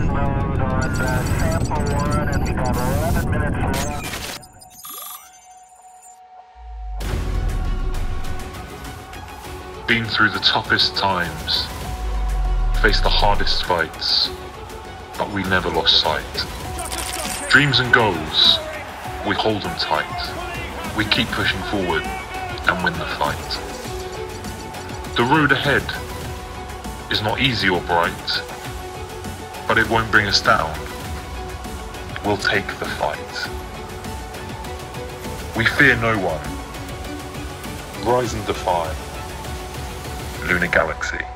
mode on sample 1, and we got 11 minutes left. Been through the toughest times, faced the hardest fights, but we never lost sight. Dreams and goals, we hold them tight. We keep pushing forward and win the fight. The road ahead is not easy or bright, but it won't bring us down. We'll take the fight. We fear no one. Rise and defy. Lunar Galaxy.